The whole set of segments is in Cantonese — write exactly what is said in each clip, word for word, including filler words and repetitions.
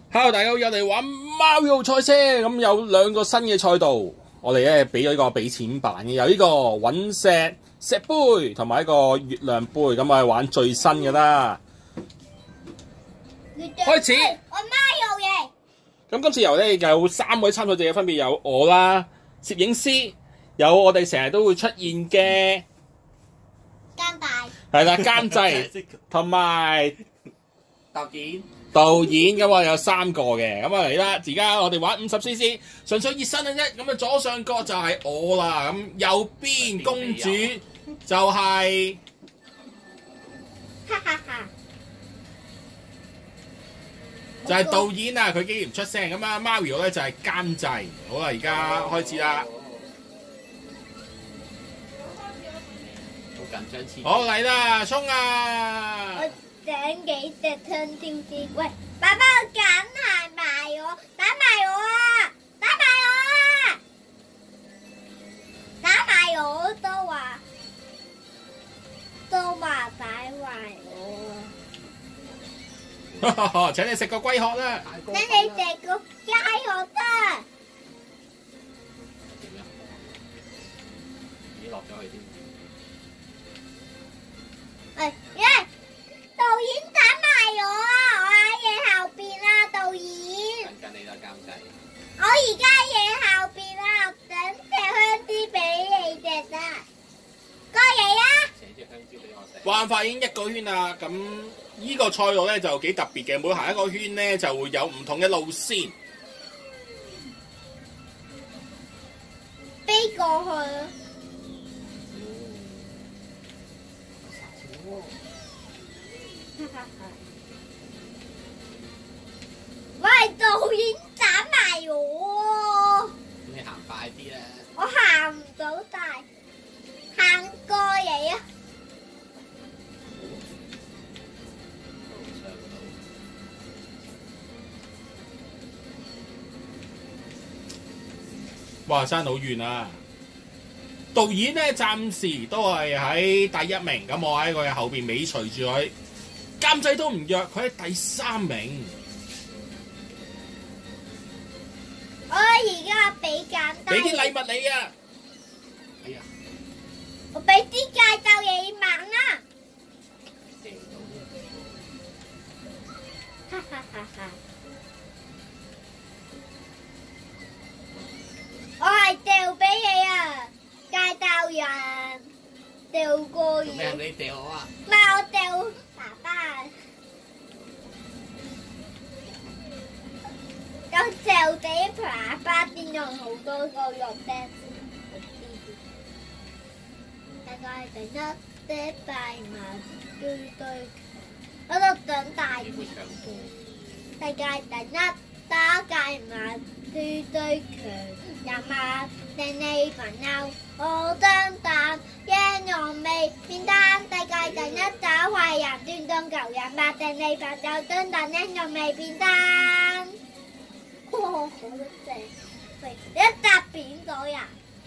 Hello， 大家好，又嚟玩貓肉賽車，咁有兩個新嘅賽道，我哋咧俾咗呢個俾錢版嘅，有呢個隕石石杯同埋一個月亮杯，咁我哋玩最新嘅啦。開始。 我貓肉嘅。 咁今次遊咧有三位參賽者，分別有我啦、攝影師，有我哋成日都會出現嘅監大。 係啦監製同埋導演。 導演咁我有三個嘅，咁啊嚟啦！而家我哋玩五十 C C， 純粹熱身嘅啫。咁啊左上角就係我啦，咁右邊公主就係、是， 哈哈哈， 就係導演啊！佢竟然唔出聲，咁啊 Mario 咧就係監製。好啦，而家開始啦。 好緊張黐。 好嚟啦，衝啊！ 整幾隻吞添先，喂，爸爸我梗係埋我，打埋我啊，打埋我啊，打埋我都話，都話打壞我啊， 請你食個龜殼啦！ 請你食個雞殼得。 點啊？已經落咗去添。 誒，耶！導演打埋我啊！我喺嘢後邊啊，導演。 等緊你啦，監製。 我而家嘢後邊啊，整隻香蕉俾你食啊！過嚟啊！ 寫隻香蕉俾我食。 玩法已經一個圈啦，咁呢個賽道咧就幾特別嘅，每行一個圈咧就會有唔同嘅路線。 飛過去。喂，導演打埋我！ 你行快啲啦！ 我行唔到大，行過嚟啊！ 哇，爭好遠啊！導演咧暫時都係喺第一名，咁我喺佢後邊尾隨住佢。監製都唔弱，佢喺第三名。 我而家俾簡單， 俾啲禮物你啊！哎呀， 我俾啲戒咒你猛啊！ 借到哈哈哈哈！我係掉俾你啊！戒咒人掉過做咩？ 嘢， 你掉我啊？ 唔係我掉爸爸。咁掉俾爸爸變咗好多個肉釘。大概第一啲大馬對對，我度等大邊會唱歌？ 世界第一打界馬對對強人馬定你朋友，我當蛋英雄未變單。世界第一打壞人斷中求人馬定你朋友，當蛋英雄未變單。哇，好正！喂，一搭扁咗人。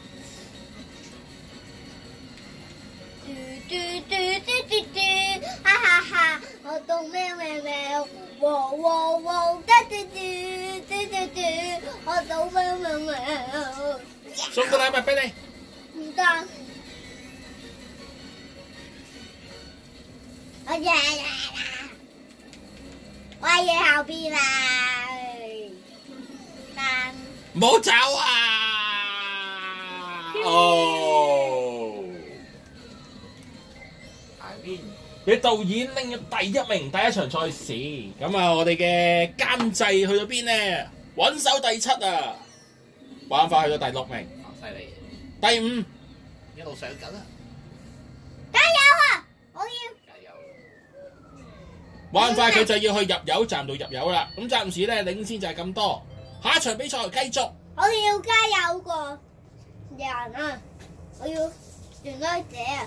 嘟嘟嘟嘟嘟嘟，哈哈哈！我到咩咩咩，哇哇哇！嘟嘟嘟嘟嘟嘟，我到咩咩咩。 送個禮物俾你。 唔得。我贏啦！我喺嘢後邊啦。但唔好走啊！哦， 下邊你導演拎咗第一名，第一場賽事。咁啊，我哋嘅監製去咗邊呢？穩守第七啊！玩法去到第六名， 好犀利， 第五。 一路上緊啊！ 加油啊！我要。 加油！ 玩快佢就要去入油站度入油啦。咁暫時咧領先就係咁多。下一場比賽繼續。 我要加油個人啊！我要原來者啊！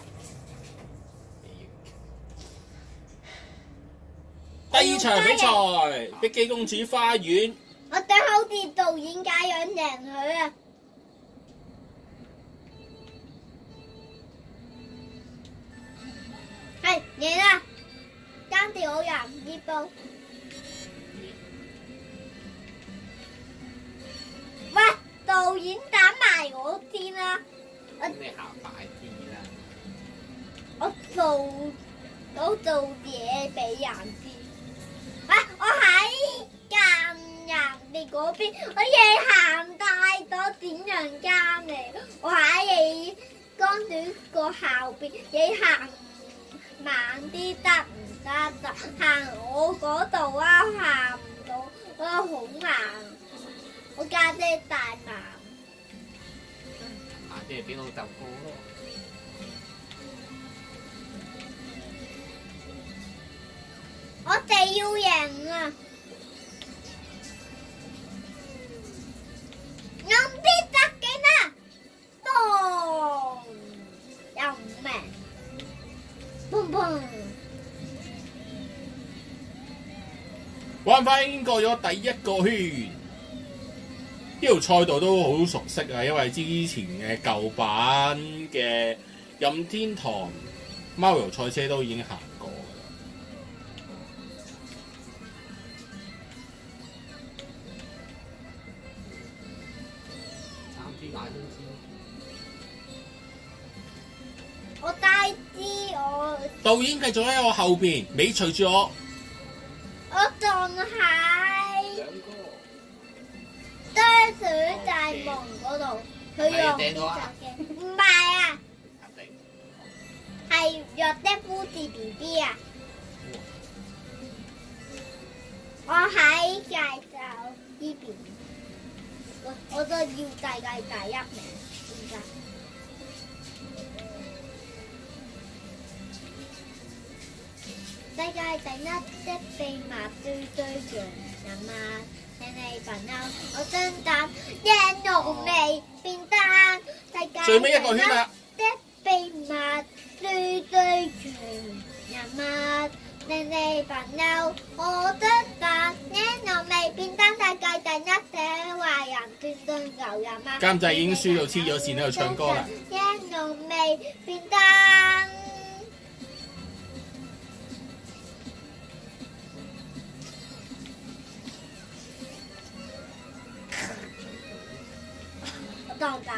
第二場比賽，碧姬公主花園。 我等好似導演咁樣贏佢啊！係贏啦！爭掉我人呢步。 咁你行快啲啦。 我做我做嘢俾人知。啊！我喺間人哋嗰邊，我嘢行大咗點樣間嚟？我喺你公主個後邊，你行慢啲得唔得？就行我嗰度啊，行唔到，我好慢。我家姐大慢。 啊，即係俾老豆過咯。 我哋要贏啊！用啲特技啦，嘣！又唔明，砰砰！ 玩法已經過咗第一個圈，呢條賽道都好熟悉啊，因為之前嘅舊版嘅任天堂貓遊賽車都已經行過。 我帶支我， 導演繼續喺我後邊，尾隨住我。 我仲喺兩個。 堆水大夢嗰度，佢用啲特技，唔係啊， 肯定。 係弱的夫子 B B 啊！我喺介紹呢邊，我我都要世界第一名，點解？世界第一的秘密堆堆象人物，請你朋友我真膽贏濃味變單。世界最尾一個圈啦！ 的秘密堆堆象人物，請你朋友我真膽贏濃味變單。世界第一的壞人斷斷牛人物， 監製已經輸到黐咗線喺度唱歌啦！ 贏濃味變單。當狗，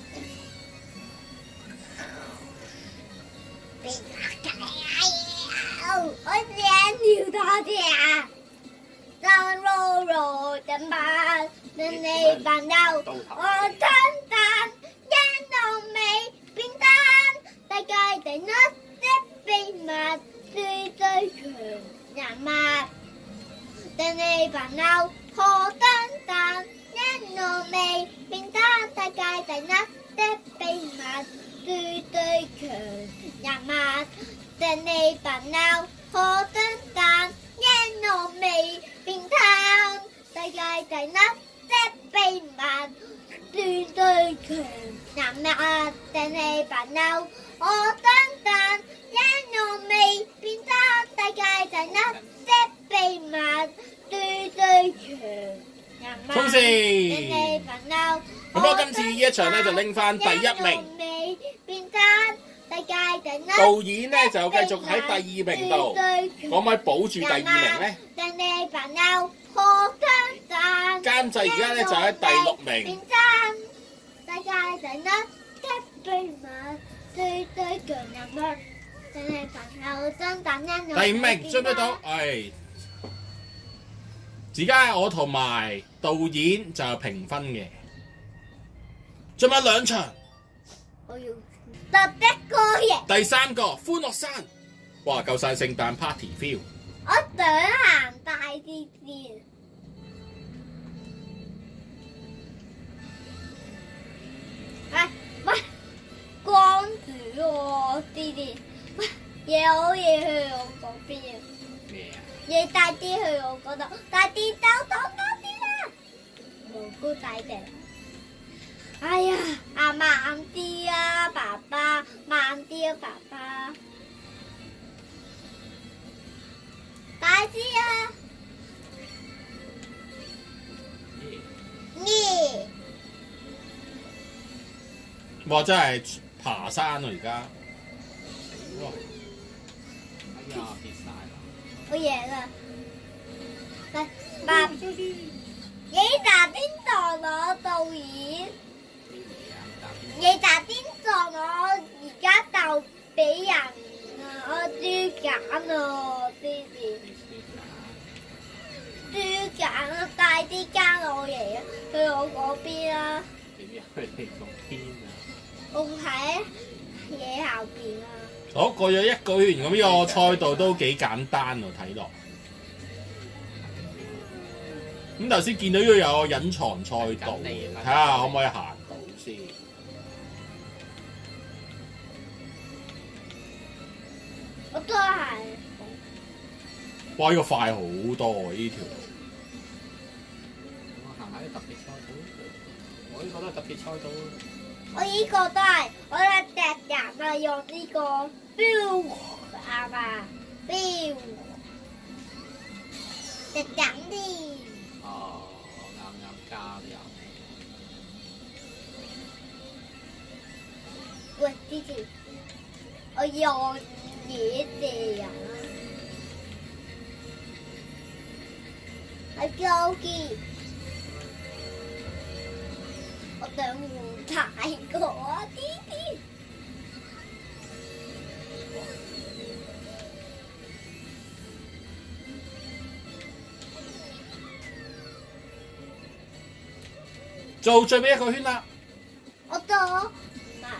我想要多啲啊！當羅羅的馬，令你朋友我真膽贏濃味變單。世界第一的秘密最最強人物，令你朋友我真膽贏濃味變單。世界第一的秘密最最強人物，令你朋友我真膽贏濃味變單。世界第一的秘密最最強人物，令你朋友我真膽贏濃味變單。世界第一的秘密最最強人物， 衝線！ 令你朋友咁我今次呢一場咧就拎翻第一名。導演咧就繼續喺第二名度，可唔可以保住第二名咧？監製而家咧就喺第六名。第五名追唔追到？唉，而家我同埋導演就係評分嘅。仲有兩場， 我要特的歌嘅。 第三個歡樂山，哇夠晒聖誕 party feel。 我想行大啲先。喂喂，光主喎啲啲，喂嘢好嘢去我嗰邊。 咩啊？ 嘢大啲去我嗰度，大啲兜到多啲啦。蘑菇大地。哎呀，啊慢啲啊，爸爸，慢啲啊，爸爸，大啲啊！耶！ 哇！真係爬山啊而家。哇！ 哎呀，跌晒啦！ 我贏啦！嚟，爸，你打邊度攞導演？ 你打邊撞我而家就俾人啊！我豬揀啊，爹哋豬揀啊，帶啲家老爺啊去我嗰邊啊！ 點樣去你嗰邊啊？ 我喺野後邊啊！ 好，過咗一個圈，咁呢個賽道都幾簡單喎，睇落。咁頭先見到呢度有隱藏賽道，睇下可唔可以行到先。 我都係。 哇！呢個快好多喎，呢條。 我行下啲特別賽道，我呢個都係特別賽道。 我呢個都係，我係隻人啊，用呢個標啊嘛，標隻人啲。 哦，啱啱加入。 喂，之前我用野地啊，係高機。我想換太過啊，啲啲。 做最尾一個圈啦。 我到唔係。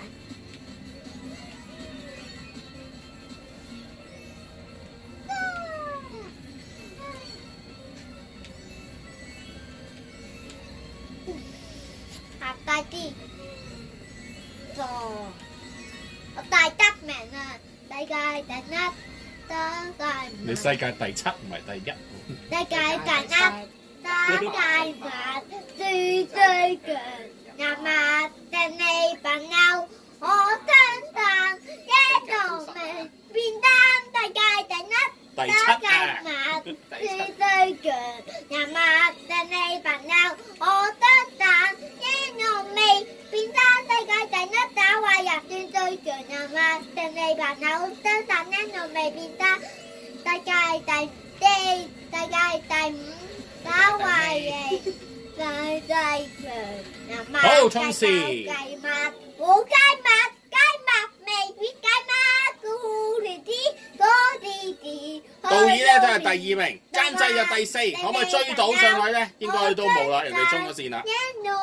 行大啲，做我大得名啊！世界第一，世界你世界第七唔係第一。 世界第一，世界名最最強，人物定你朋友，我真但一個名變得世界第一。 第七啊！ 最最強，人物定你朋友，我得但英雄未變得世界第一，打壞人最最強，人物定你朋友，得但英雄未變得世界第四，世界第五，打壞人最最強，人物好衝刺計物冇計物，計物未必計物，顧念啲多啲啲。 道爾咧都係第二名，監製就第四，可唔可以追到上去咧？應該都冇啦，人哋衝咗線啦。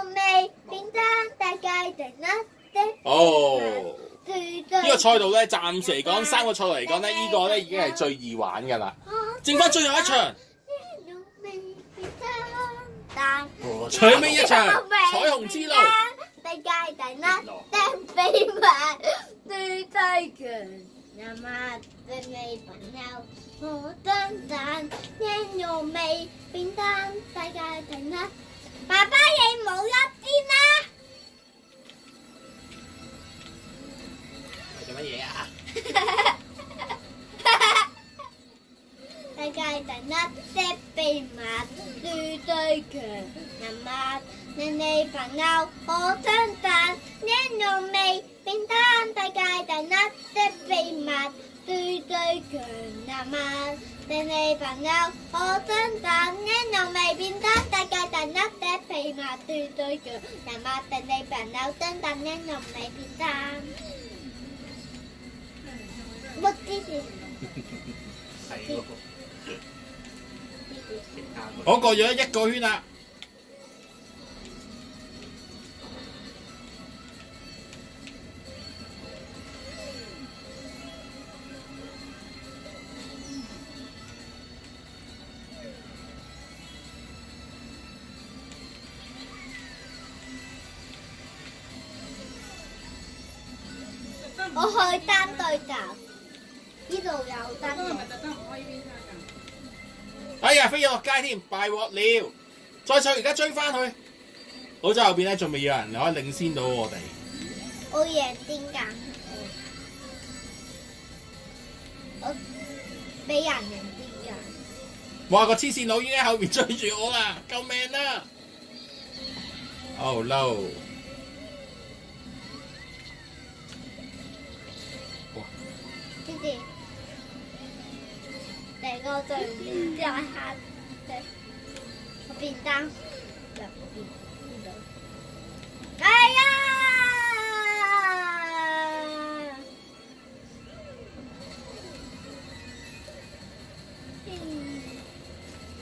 哦，呢個賽道咧，暫時嚟講三個賽道嚟講咧，呢個咧已經係最易玩㗎啦。剩翻最後一場，最尾一場彩虹之路。 世界第一，掟秘密最最強，人物定你朋友，我真讚英雄未變得世界第一。爸爸你冇一啲啦。 做乜嘢啊？ 世界第一的秘密最最強，人物令你朋友我相讚英雄未變得世界第一的秘密最最強，人物令你朋友我相讚英雄未變得世界第一的秘密最最強，人物令你朋友相讚英雄未變得。乜啲事？ 係喎。 我過咗一個圈啦。 我去單對站，呢度有單對。 哎呀，飛咗落街添，敗鑊了！再賽而家追翻去，好在後邊咧仲未有人可以領先到我哋。 我贏點㗎？我俾人贏點㗎？ 哇！個黐線佬已經喺後邊追住我啦，救命啦 ！Oh no！ 之前成個隊伍就係黑嘅，我變單入邊呢度。哎呀！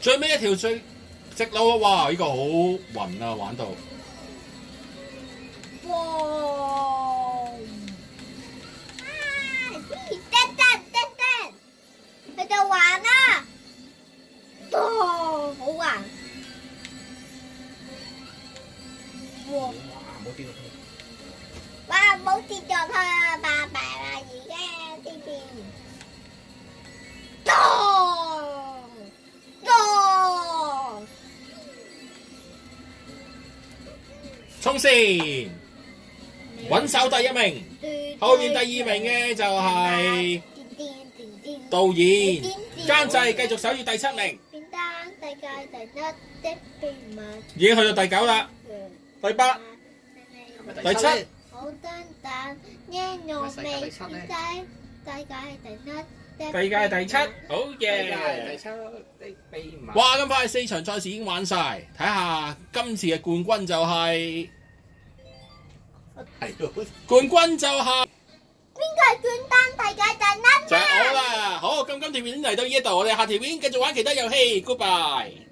最尾一條最直路啊！哇！呢、個好暈啊，玩到。 哇！啊！叮叮叮叮，佢就玩啦。哦，好玩。哇！ 哇！冇跌落去。 哇！冇跌咗佢啊！拜拜啦，而家呢邊。咚！咚！ 衝線，穩守第一名，後面第二名嘅就係導演，監製繼續守住第七名，已經去到第九啦，第八、第七。 好蛋蛋，椰肉味，世界第一， 世界第七，好嘢！ 第七的秘密。 哇！咁快四場賽事已經玩晒，睇下今次嘅冠軍就係、 係喎。 冠軍就係、 邊個係冠單世界第一？ 就係我啦！好，咁今條片嚟到呢一度，我哋下條片繼續玩其他遊戲，Goodbye。